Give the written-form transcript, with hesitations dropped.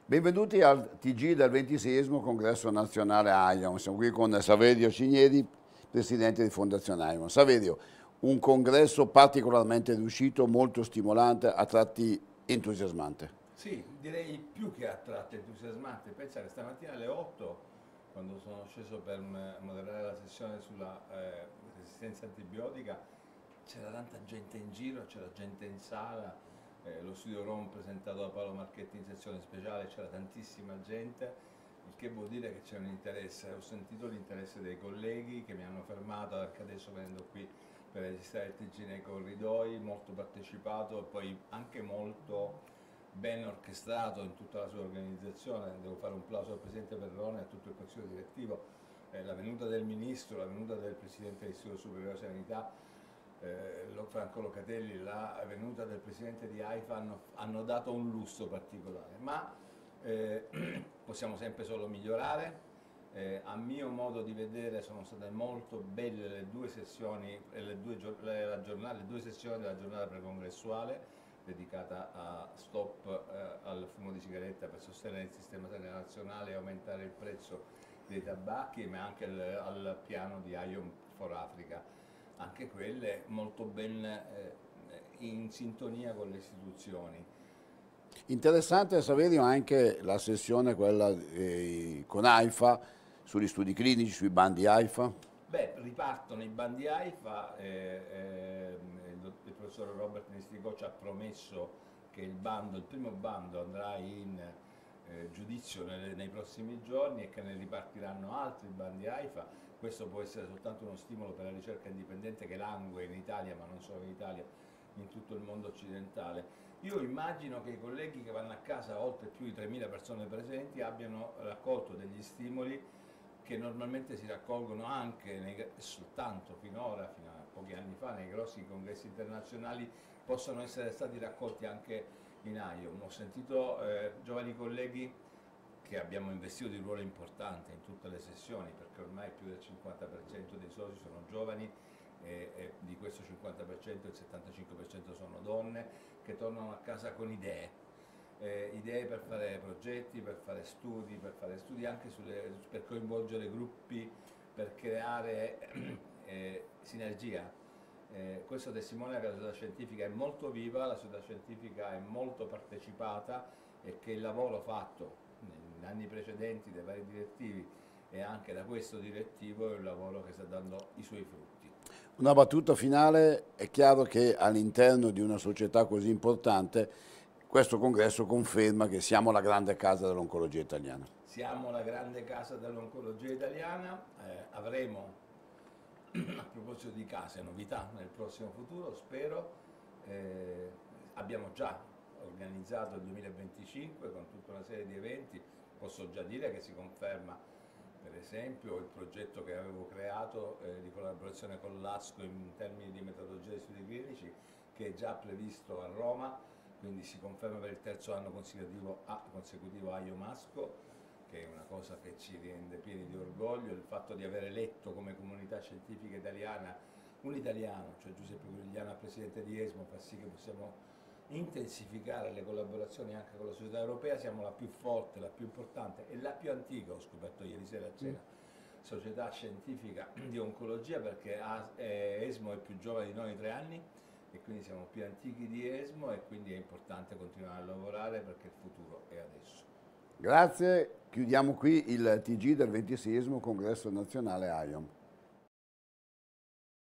Benvenuti al TG del 26esimo Congresso Nazionale AION. Siamo qui con Saverio Cinieri, Presidente di Fondazione AION. Saverio, un congresso particolarmente riuscito, molto stimolante, a tratti entusiasmante. Sì, direi più che a tratti entusiasmante. Pensa che stamattina alle 8, quando sono sceso per moderare la sessione sulla resistenza antibiotica, c'era tanta gente in giro, c'era gente in sala, lo studio Rom presentato da Paolo Marchetti in sezione speciale, c'era tantissima gente, il che vuol dire che c'è un interesse. Ho sentito l'interesse dei colleghi che mi hanno fermato, perché adesso venendo qui per registrare il TG nei corridoi, molto partecipato e poi anche molto ben orchestrato in tutta la sua organizzazione. Devo fare un plauso al Presidente Perrone e a tutto il Consiglio direttivo. La venuta del Ministro, la venuta del Presidente dell'Istituto Superiore di Sanità, Franco Locatelli, la venuta del Presidente di AIFA hanno dato un lusso particolare, ma possiamo sempre solo migliorare. A mio modo di vedere sono state molto belle le due sessioni, le due sessioni della giornata precongressuale dedicata a stop al fumo di sigaretta per sostenere il sistema sanitario nazionale e aumentare il prezzo dei tabacchi, ma anche al piano di IOM for Africa, anche quelle molto ben in sintonia con le istituzioni. Interessante, Saverio, anche la sessione quella con AIFA, sugli studi clinici, sui bandi AIFA. Beh, ripartono i bandi AIFA, il professor Robert Nesticò ci ha promesso che il primo bando andrà in giudizio nei prossimi giorni e che ne ripartiranno altri bandi AIFA. Questo può essere soltanto uno stimolo per la ricerca indipendente che langue in Italia, ma non solo in Italia, in tutto il mondo occidentale. Io immagino che i colleghi che vanno a casa, oltre più di 3.000 persone presenti, abbiano raccolto degli stimoli che normalmente si raccolgono anche soltanto finora, fino a pochi anni fa, nei grossi congressi internazionali, possono essere stati raccolti anche in IOM. Ho sentito giovani colleghi che abbiamo investito di ruolo importante in tutte le sessioni, perché ormai più del 50% dei soci sono giovani e di questo 50% il 75% sono donne che tornano a casa con idee. Idee per fare progetti, per fare studi anche per coinvolgere gruppi, per creare sinergia. Questo testimonia che la società scientifica è molto viva, la società scientifica è molto partecipata e che il lavoro fatto negli anni precedenti dai vari direttivi e anche da questo direttivo è un lavoro che sta dando i suoi frutti. Una battuta finale: è chiaro che all'interno di una società così importante questo congresso conferma che siamo la grande casa dell'oncologia italiana. Siamo la grande casa dell'oncologia italiana, avremo, a proposito di case, novità nel prossimo futuro, spero. Abbiamo già organizzato il 2025 con tutta una serie di eventi. Posso già dire che si conferma per esempio il progetto che avevo creato di collaborazione con l'ASCO in termini di metodologia di studi clinici, che è già previsto a Roma, quindi si conferma per il terzo anno consecutivo IOM-ASCO, che è una cosa che ci rende pieni di orgoglio. Il fatto di aver eletto come comunità scientifica italiana un italiano, cioè Giuseppe Curigliano, presidente di ESMO, fa sì che possiamo intensificare le collaborazioni anche con la società europea. Siamo la più forte, la più importante e la più antica, ho scoperto ieri sera a cena, società scientifica di oncologia, perché ESMO è più giovane di noi di 3 anni e quindi siamo più antichi di ESMO, e quindi è importante continuare a lavorare perché il futuro è adesso. Grazie, chiudiamo qui il TG del 26esimo Congresso Nazionale AIOM.